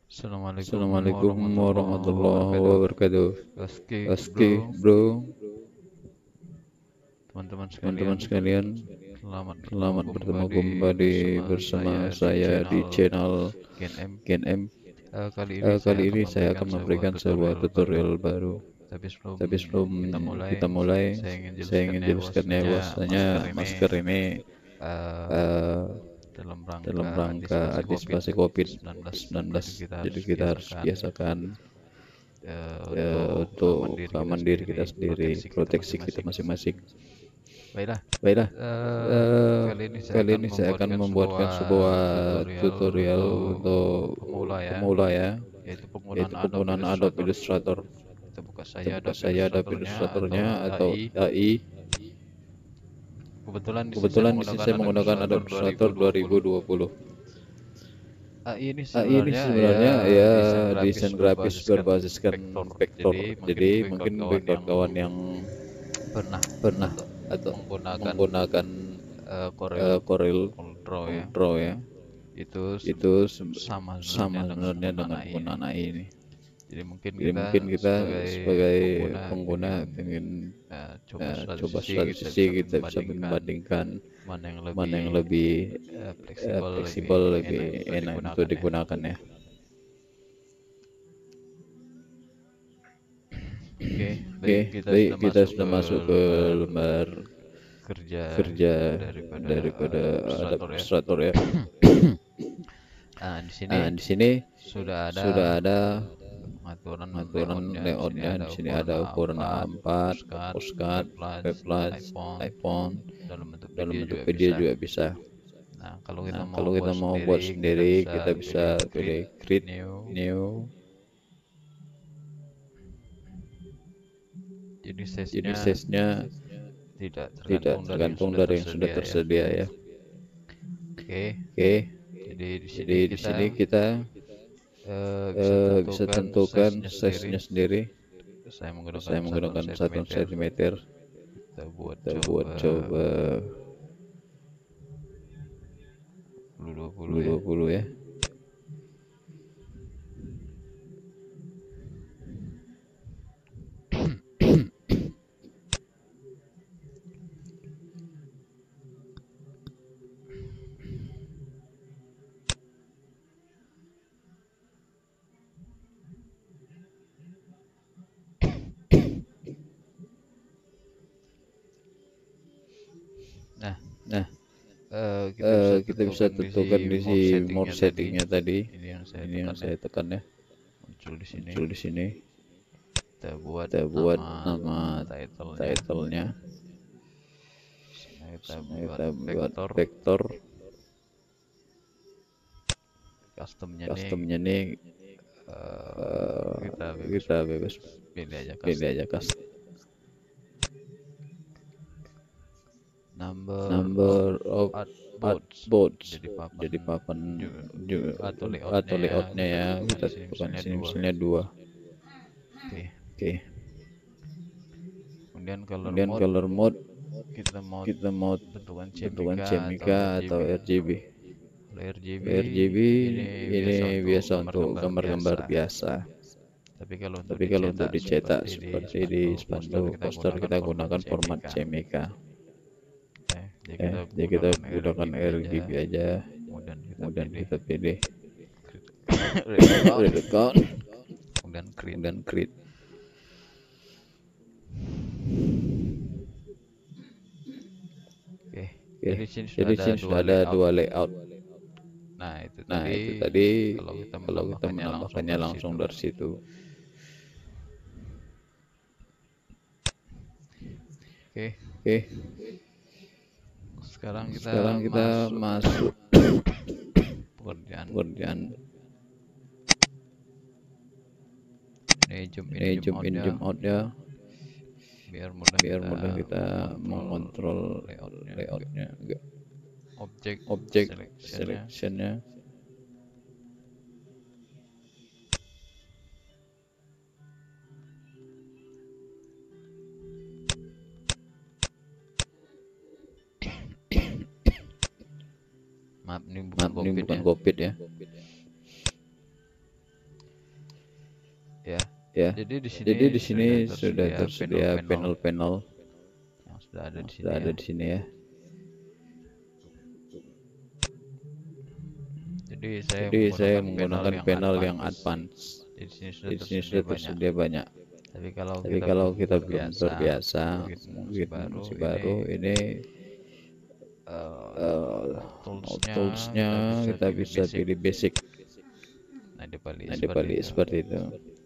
Assalamualaikum Assalamualaikum warahmatullahi warahmatullahi wabarakatuh. wabarakatuh. Oke, Oke, bro, bro, teman-teman teman-teman sekalian, sekalian, selamat bertemu selamat bertemu kembali kembali bersama bersama saya di saya di channel channel Gen M. Gen M. Kali ini saya Kali akan ini saya memberikan akan sebuah memberikan sebuah tutorial baru. tutorial baru. Tapi sebelum Tapi sebelum kita kita mulai, mulai, saya ingin saya ingin jelaskannya jelaskannya bahwasanya bahwasanya masker ini masker ini uh, eh, dalam dalam rangka rangka antisipasi antisipasi COVID-19. COVID-19. Jadi kita Jadi harus kita harus biasakan biasakan untuk keamanan untuk diri kita keamanan diri kita sendiri, sendiri, proteksi kita proteksi kita masing-masing. masing-masing. Baiklah, Baiklah, kali ini saya kali akan ini saya akan membuatkan membuatkan sebuah sebuah tutorial tutorial untuk untuk pemula ya, pemula ya, yaitu penggunaan yaitu Adobe penggunaan Adobe Illustrator. Illustrator. Kita buka Kita saja buka Adobe saya Adobe Illustratornya atau Illustratornya atau AI. AI. Kebetulan di sini saya Kebetulan di sini menggunakan saya Adobe menggunakan Illustrator Adobe Illustrator 2020. 2020. AI ini AI ini sebenarnya ya sebenarnya ya desain desain grafis berbasiskan berbasiskan vektor. vektor. Jadi mungkin Jadi bagi mungkin kawan-kawan bagi yang kawan-kawan yang pernah pernah atau atau menggunakan menggunakan Corel Corel Draw ya, Draw ya, itu itu sama sebenarnya sama dengan sebenarnya penggunaan dengan AI ini. penggunaan AI ini. Jadi mungkin Jadi mungkin kita kita sebagai sebagai pengguna pengguna ingin pengen coba suatu coba sisi suatu kita bisa sisi kita bisa membandingkan membandingkan mana yang mana yang lebih lebih fleksibel, fleksibel, lebih enak lebih untuk enak untuk digunakan ya. digunakan ya. Oke, Oke, baik, kita baik sudah kita masuk sudah ke masuk ke lembar lembar kerja kerja daripada daripada Adobe Adobe Illustrator ya. Illustrator ya. Nah, di sini Nah, di sini sudah ada sudah ada pengaturan aturan layoutnya. Di sini layoutnya. Di ada sini ukuran ada ukuran A4, A4, postcard, postcard, webpage, webpage, iPhone, iPhone, dalam bentuk dalam video bentuk juga video bisa. juga bisa. Nah, kalau kita Nah, mau kalau kita buat mau buat sendiri, kita sendiri, kita bisa pilih bisa create pilih Create, new. New. Jadi Jadi size-nya size-nya tidak tidak tergantung dari yang tergantung sudah dari yang sudah tersedia ya. tersedia ya. Oke, Oke, jadi di jadi sini di kita sini kita bisa bisa tentukan tentukan size-nya sendiri. size-nya sendiri. Saya menggunakan Saya 1 menggunakan 1 cm. cm. Kita buat Kita buat coba coba 20 ya. 20 ya. Nah, Nah, kita bisa kita bisa tentukan di tentukan di si mode mode settingnya tadi. settingnya tadi. Ini yang saya Ini yang tekan ya, saya tekan ya, muncul di sini. muncul di sini. Kita buat Kita buat nama nama title-nya. title-nya. Nah, kita Nah, buat kita buat vektor. vektor. Customnya nih Customnya nih kita bebas kita bebas pilih aja pilih custom. aja custom. Number of Number of artboards, artboards. jadi Jadi papan juga, juga atau atau layoutnya ya, layoutnya kita ya, tentukan kita di sini tentukan di misalnya sini 2. misalnya 2. Oke. Oke. Kemudian color Kemudian mode, color mode kita mau bentukan bentukan CMYK atau CMYK RGB. atau RGB. Kalau RGB Kalau RGB ini ini biasa untuk biasa untuk gambar-gambar gambar-gambar biasa. biasa. Tapi kalau untuk Tapi kalau untuk dicetak dicetak seperti di seperti di spanduk poster, spanduk kita poster, gunakan kita format gunakan format CMYK. CMYK. Jadi kita Jadi kita gunakan gunakan RGB aja. RGB aja. Kemudian kita Kemudian pilih kita pilih read account, read account, kemudian create. kemudian create. Oke, Oke, jadi sini sudah jadi ada sini dua sudah ada layout. 2 layout. Nah, itu Nah, tadi itu tadi kalau kita kalau kita menambahkannya langsung menambahkannya dari langsung situ. dari situ. Oke, Oke, sekarang kita sekarang kita masuk masuk pekerjaan. pekerjaan. Ini zoom in, Ini zoom zoom out in, ya, zoom out ya, biar mudah biar mudah kita mengontrol mengontrol layoutnya. layoutnya, enggak Object objek selectionnya. selectionnya. Maaf, ini bukan Maaf, ini COVID bukan ya. COVID ya. ya. ya. Jadi di Jadi di sini sudah tersedia tersedia panel-panel yang sudah ada di sini sudah ada ya. di sini ya. Jadi Jadi saya menggunakan menggunakan panel yang advance. Di sini Di sini sudah sudah tersedia banyak. Tapi kalau Tapi kalau kita belum terbiasa, mungkin masih baru, ini toolsnya kita bisa pilih basic. Nah, di Bali seperti itu,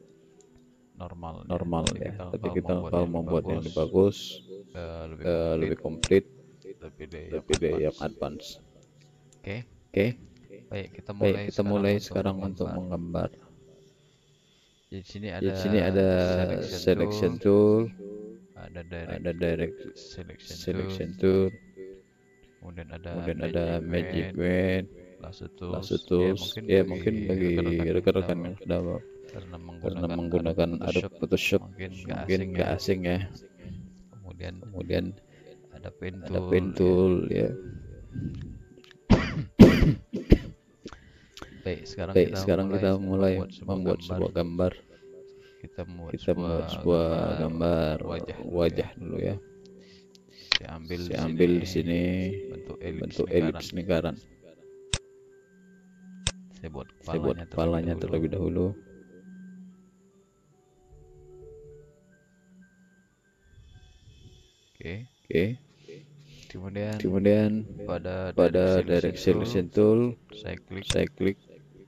normal ya. Tapi kita kalau membuat yang lebih bagus, lebih komplit, lebih yang advance. Oke. Baik, Baik, kita mulai sekarang untuk menggambar. Di sini Di sini ada selection tool, ada ada direct selection tool, kemudian kemudian ada magic wand, lasso tools. ya Mungkin bagi rekan-rekan yang sudah karena menggunakan Adobe Photoshop mungkin nggak asing ya. Kemudian ada pen ada pen tool ya. Baik, sekarang kita mulai membuat sebuah gambar. Kita membuat sebuah gambar wajah dulu ya. Saya ambil di sini bentuk elips lingkaran. Saya buat kepalanya terlebih dahulu. Oke. Kemudian pada direct selection tool saya klik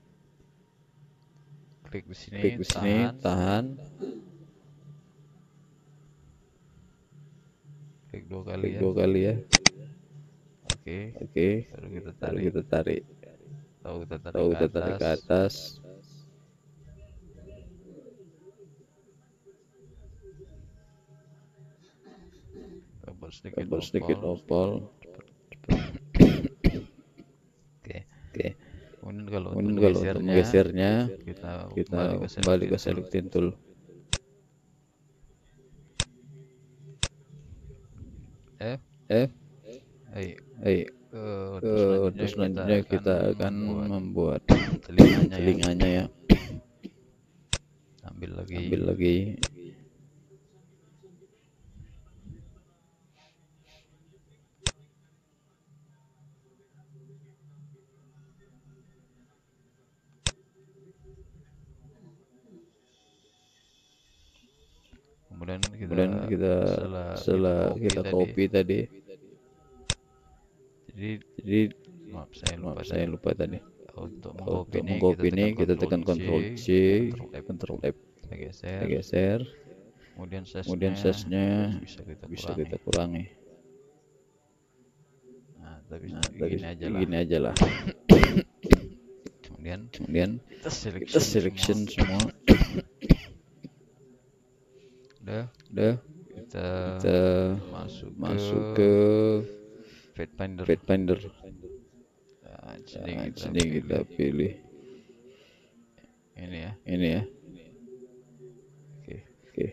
di sini, tahan. Klik dua kali ya. Oke. Baru kita tarik. Tahu kita tarik ke atas. Buat sedikit oval. Oke. Kemudian kalau untuk menggesernya kita kembali ke selecting tool. Terus selanjutnya kita akan membuat telinganya ya. Ambil lagi. Kemudian kita setelah kita copy tadi. Jadi maaf saya lupa tadi. Untuk mengcopy ini kita tekan Ctrl C, Ctrl F, kita geser. Kemudian size-nya bisa kita kurangi. Nah, tapi gini aja lah. Kemudian kita selection semua. Udah kita masuk ke Pathfinder. Sini kita pilih ini ya. Oke.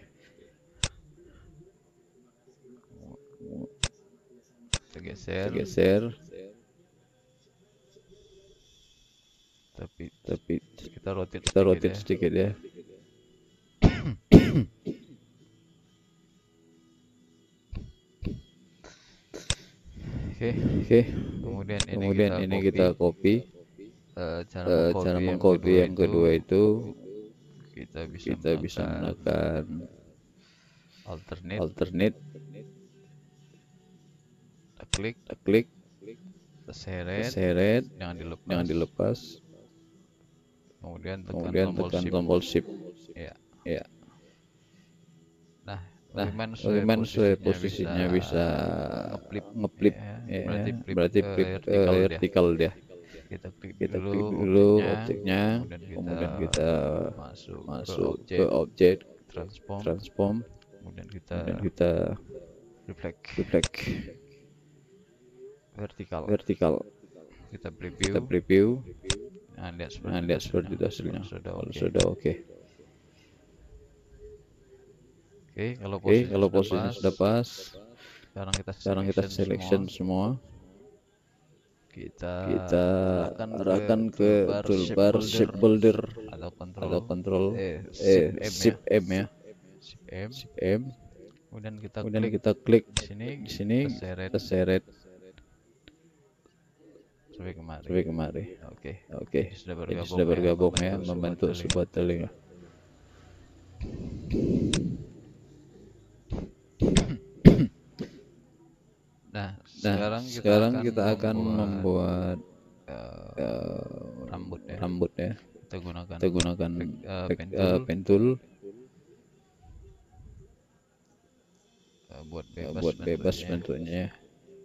Kita geser. Tapi kita rotate sedikit ya. Oke. Kemudian ini kita copy. Cara mengcopy yang kedua itu kita bisa menekan alternate. Kita klik, seret, jangan dilepas. Kemudian tekan tombol shift. Ya. Nah, bagaimana posisinya bisa ngeflip ya. Berarti flip vertikal dia. Kita klik dulu objeknya, kemudian kita masuk ke objek transform, kemudian kita reflect vertikal. Kita preview. Nah, lihat seperti itu hasilnya. Sudah oke. Kalau posisinya sudah pas, sekarang kita selection semua. Kita arahkan ke toolbar shape builder kontrol shift M ya. shift M, Shift M. kemudian kita Kemudian klik kita klik di di sini, kita seret sampai kemari. sampai kemari. Oke. Oke. Jadi sudah bergabung ya, membentuk sebuah telinga. Nah, Nah, sekarang kita akan membuat rambut ya. Kita gunakan pentul buat buat bebas bentuknya. bentuknya ya.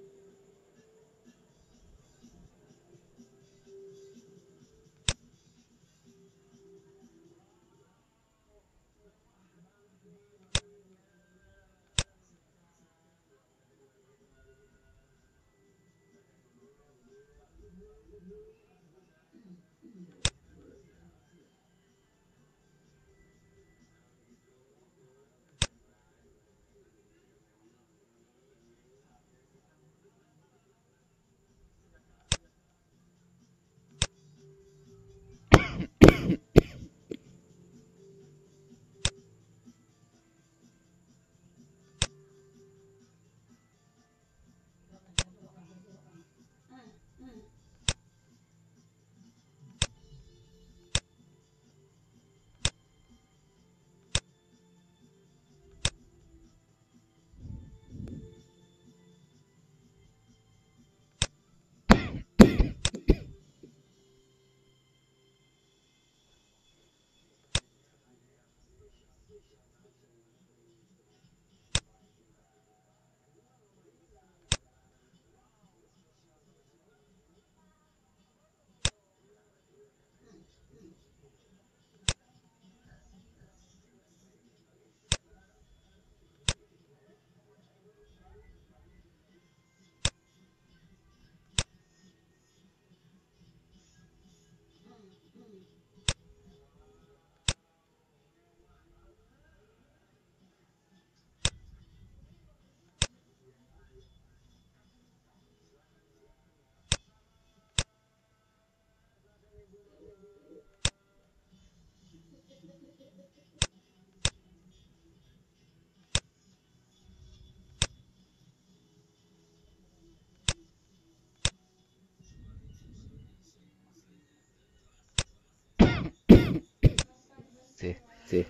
Oke.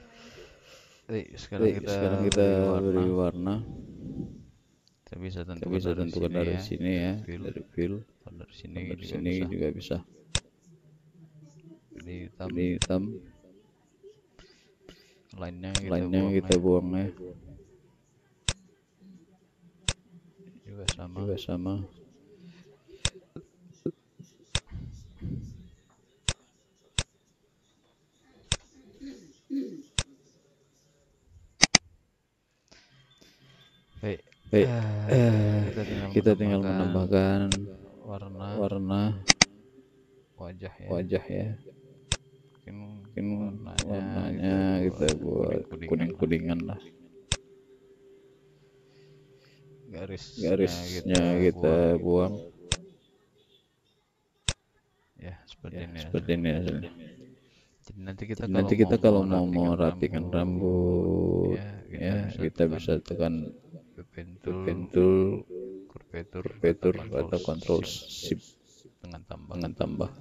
Sekarang kita beri warna. Kita bisa tentukan dari sini ya, dari fill. Dari Dari sini juga bisa. Ini Ini hitam. lainnya Kita buang ya. Juga sama. Baik. Kita tinggal menambahkan warna wajah ya. Mungkin warnanya kita buat kuning-kuningan lah. Garisnya kita buang. Ya, seperti ini hasilnya. Jadi nanti kita kalau mau merapikan rambut ya, kita bisa tekan pentul, kurvatur atau control shift dengan tambah.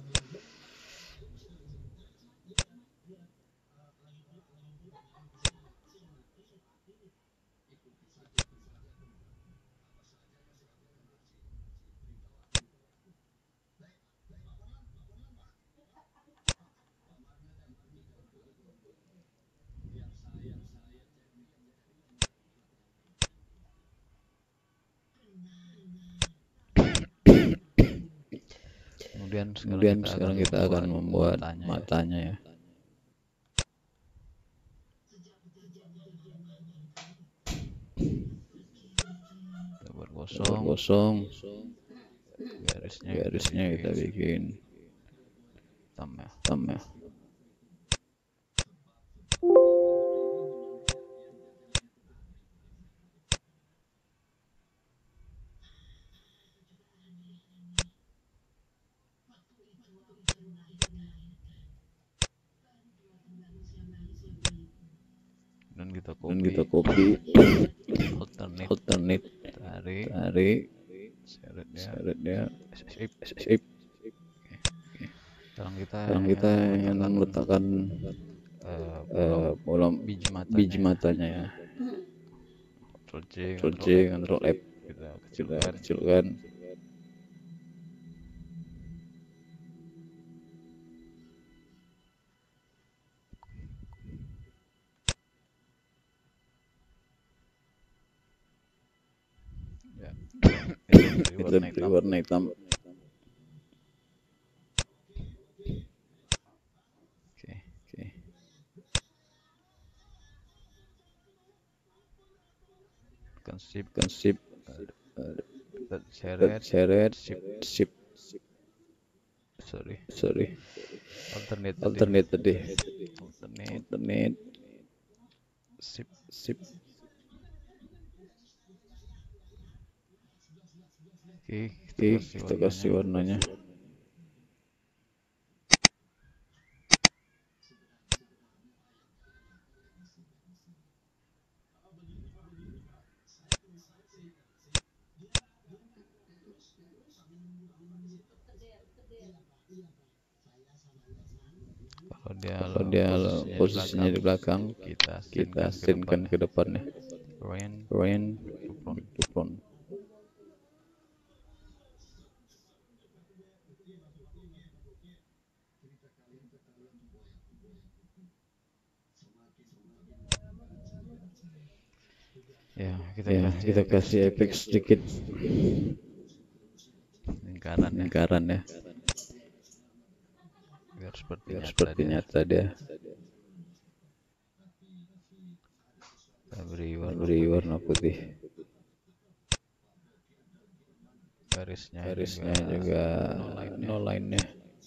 Kemudian sekarang kita akan membuat matanya ya. Kita buat Kosong. garisnya kita bikin hitam ya. dan kita copy alternate tarik seretnya escape. Sekarang kita ingin meletakkan bola biji matanya ya. Ctrl C, Ctrl F, kita kecilkan. Ya. Kita beri warna hitam. Oke. Shift, seret, shift. Sorry. Alternate tadi. Alternate. Shift. Oke, kita kasih warnanya. Kalau dia posisinya di belakang, kita asinkan ke depannya. Rain to front. Ya, kita kasih efek sedikit lingkaran ya. Biar seperti nyata dia. Kita beri warna putih. Garisnya juga no line-nya.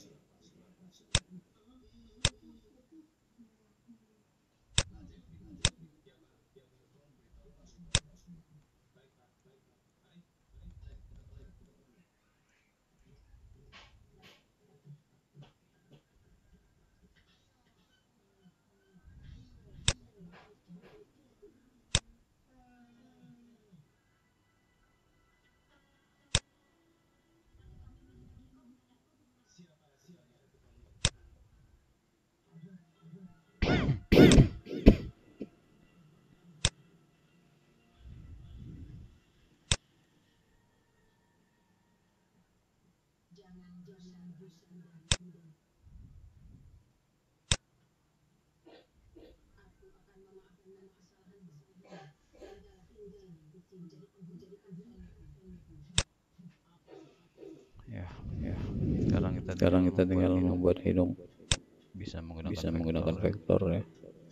Ya. Sekarang kita tinggal membuat hidung. Bisa menggunakan vektor ya.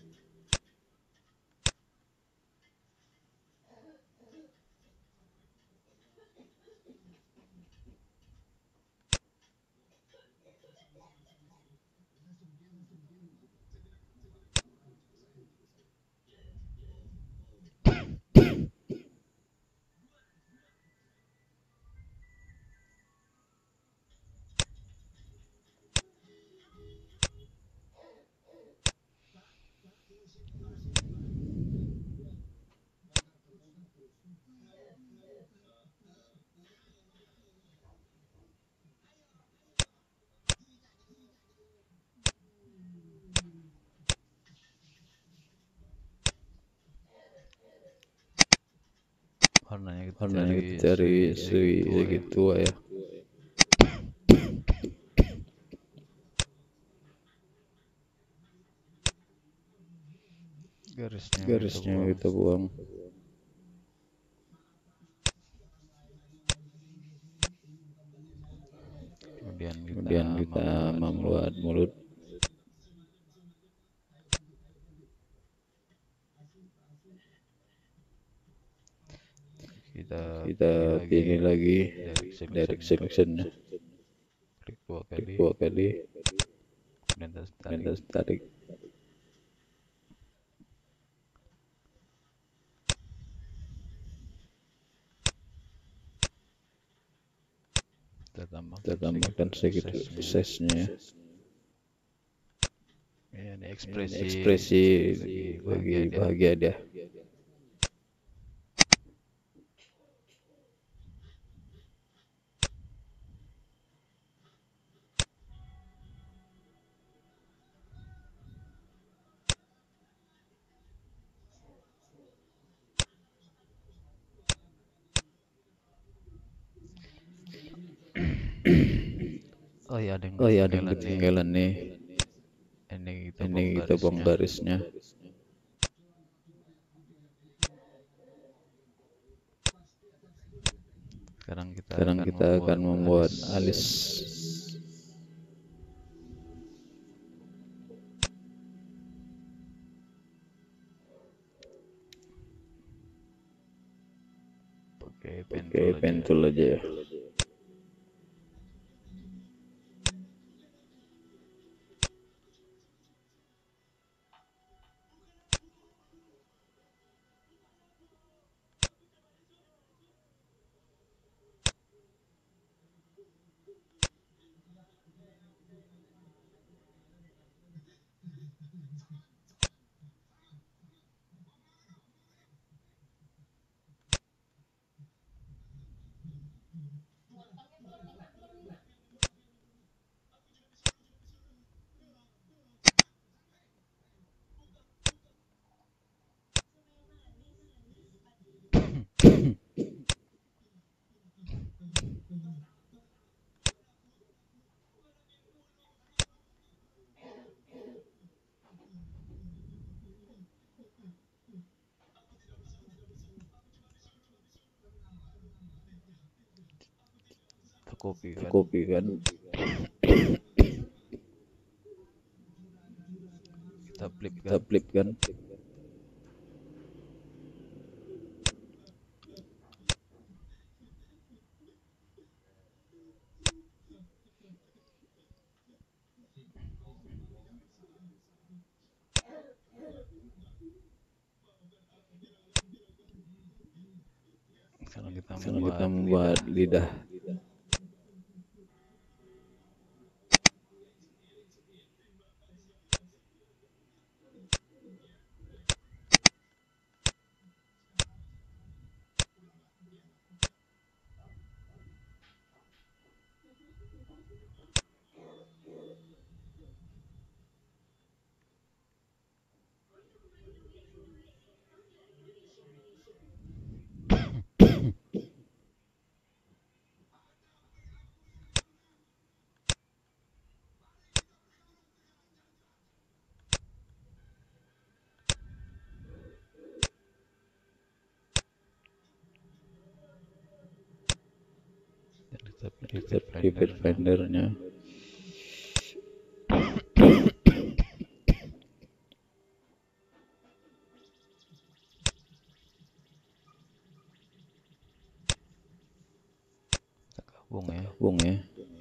Warnanya kita cari segitu ya. Garisnya kita buang. Kemudian kita membuat mulut. Kita pilih lagi direct selection-nya. Klik dua kali. Kemudian tarik. Kita tambahkan sedikit size-nya ya. ini ekspresi lagi bahagia dia. Oh iya, ada yang ketinggalan nih. Ini Kita buang barisnya. Sekarang kita akan membuat alis. Pakai pen tool aja ya. Kopi kan. Kita flip kan. Sekarang kita membuat lidah. Kita pivot findernya. Gabung ya.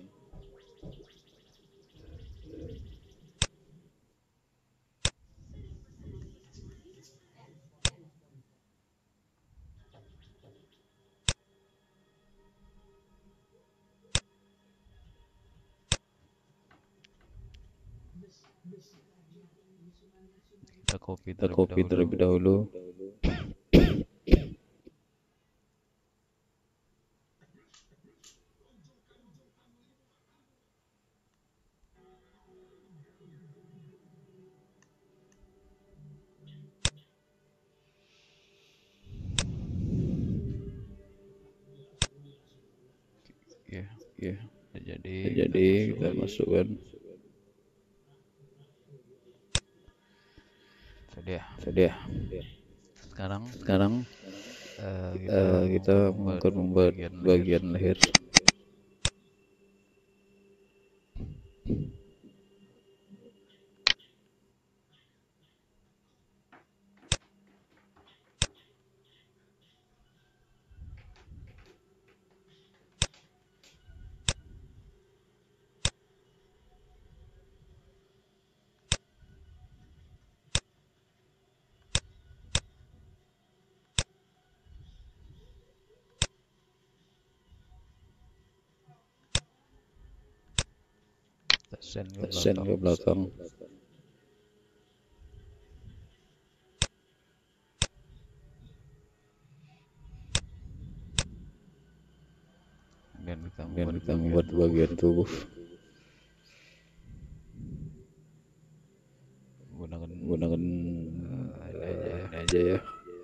Kita copy terlebih dahulu. Ya. Jadi kita masukkan. Sudah. Sekarang kita akan membuat bagian leher. Send ke belakang. kemudian kita membuat bagian tubuh menggunakan ini aja ya.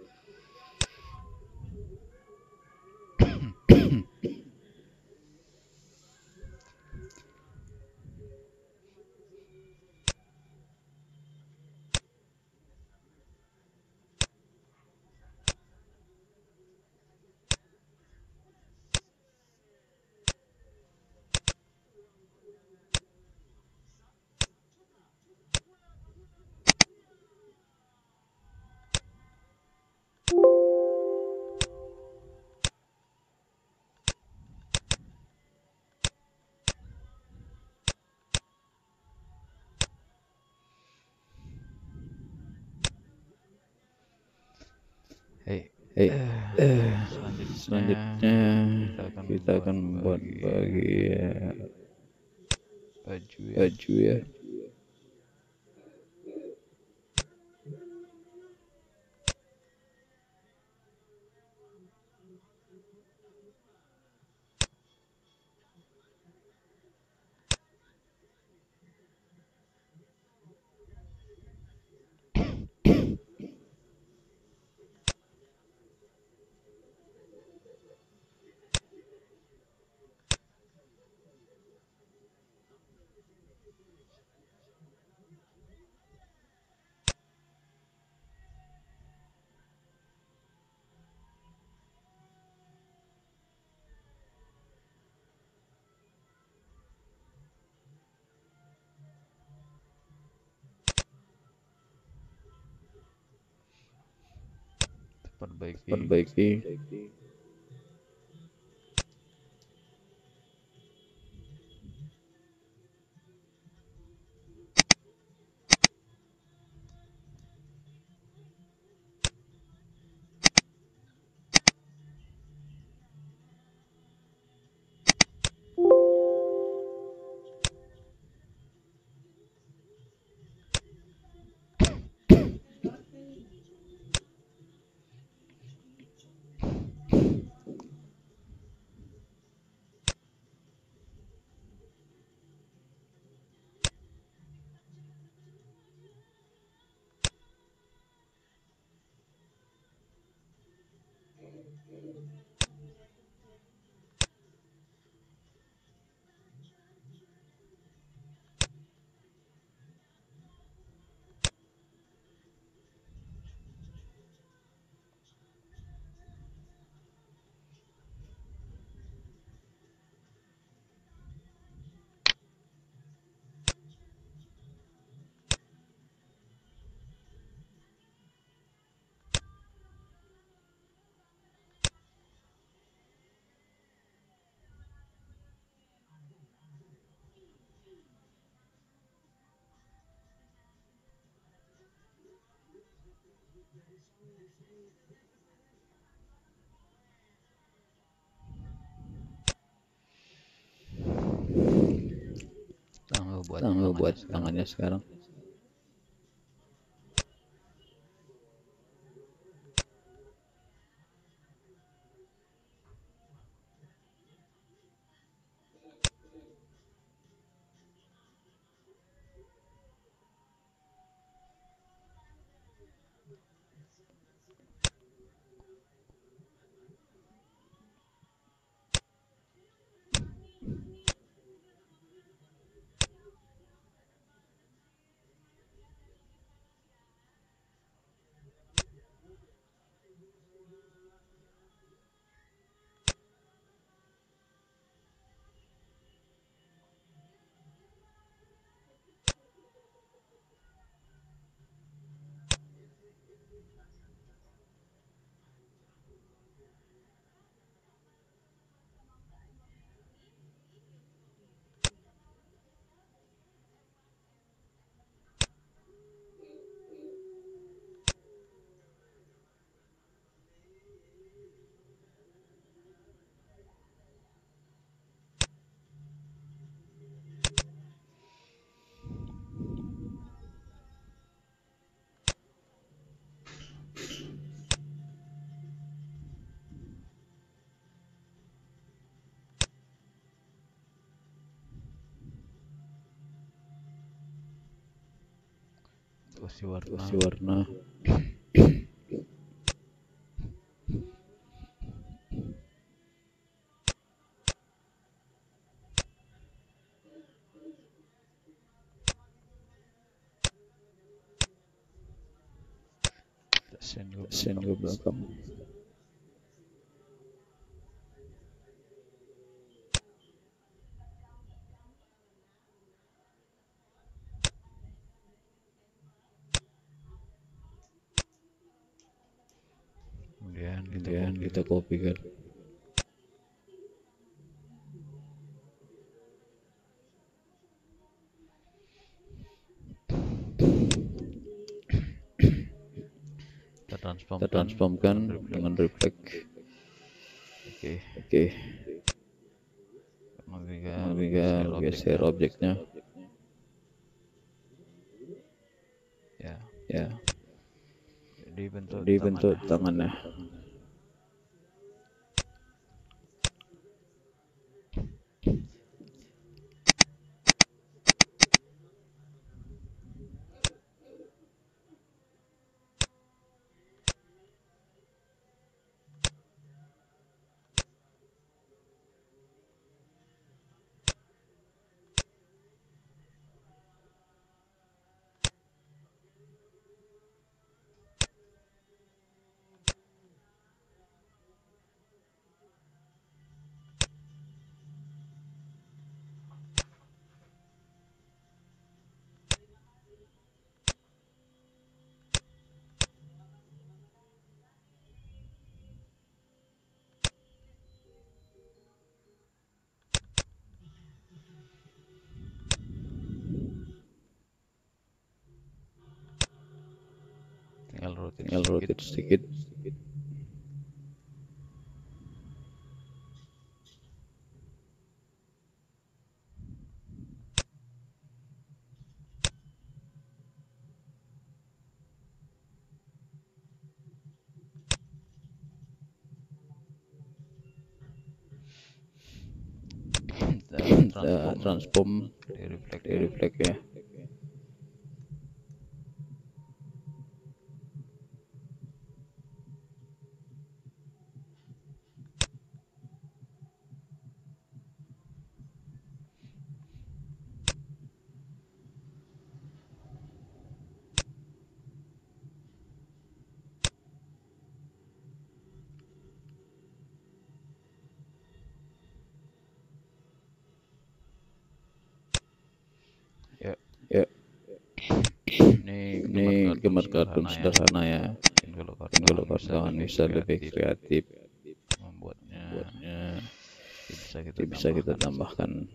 Selanjutnya kita akan membuat bagian baju ya. Perbaiki buat tangannya sekarang. kasih warna, kasih warna, send ke send ke belakang. Kemudian kita kopikan. kita transformkan dengan reflect. Oke. Kemudian geser objeknya. Ya. Dibentuk tangannya. Tinggal rotate sedikit. Transform di reflect ya. Ya. Ini gambar kartun sederhana ya. Kalau kawan bisa lebih kreatif membuatnya, bisa kita tambahkan.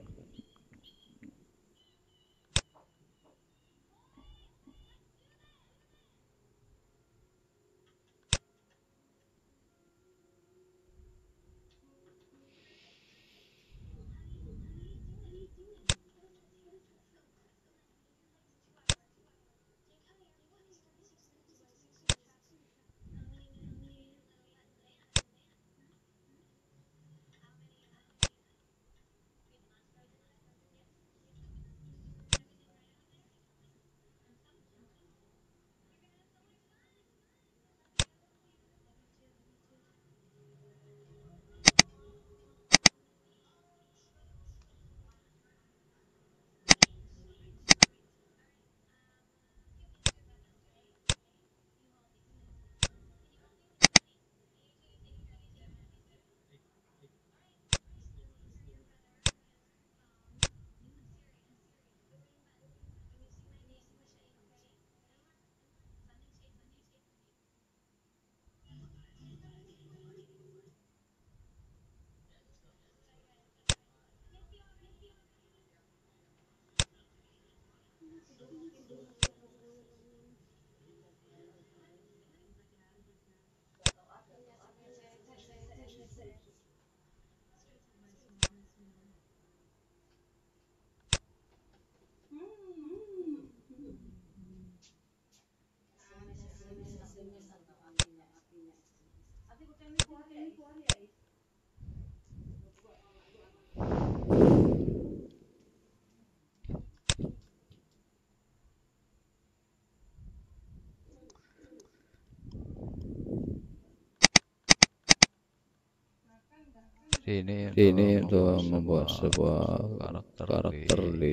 Ini untuk membuat sebuah karakter di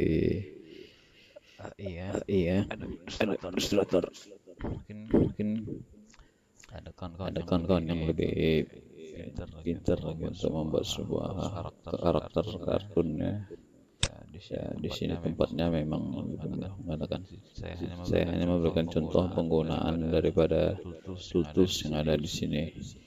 AI ya, ada ilustrator. Mungkin ada kawan-kawan yang lebih pintar lagi untuk membuat sebuah karakter kartunnya. Ya, di sini tempatnya memang menggunakan. Saya hanya memberikan contoh penggunaan daripada tools yang ada di sini.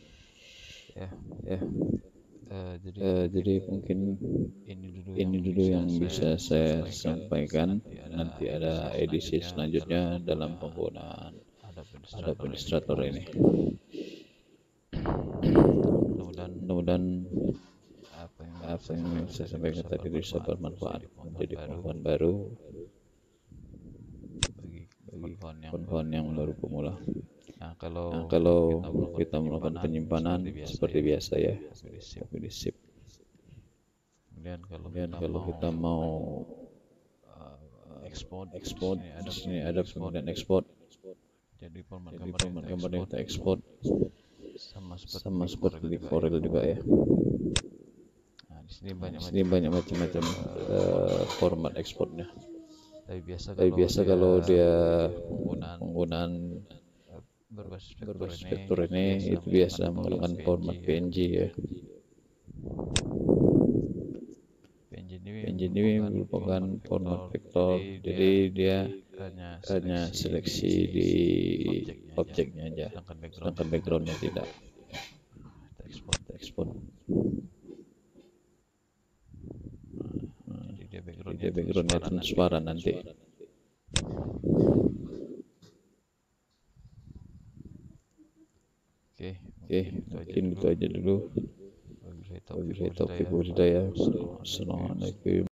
Ya, jadi mungkin ini dulu yang bisa saya sampaikan. Nanti ada edisi selanjutnya dalam penggunaan Adobe Illustrator ini. Mudah-mudahan apa yang saya sampaikan tadi bisa bermanfaat, menjadi pengetahuan baru bagi kawan-kawan yang baru pemula. Nah, kalau kita melakukan penyimpanan seperti biasa ya, tapi di zip. Kemudian kalau kita mau ekspor, di sini ada kemudian ekspor. Jadi format gambar kita ekspor sama seperti di Corel juga ya. Nah, di sini banyak macam-macam format ekspornya. Tapi biasa kalau dia penggunaan berbasis vektor ini itu biasa menggunakan format PNG ya. PNG ini merupakan format vektor, jadi dia hanya seleksi di objeknya aja, sedangkan backgroundnya tidak. Kita ekspor. Jadi dia backgroundnya transparan nanti. Oke, mungkin itu aja dulu. Wabillahi taufiq wal hidayah. Assalamualaikum.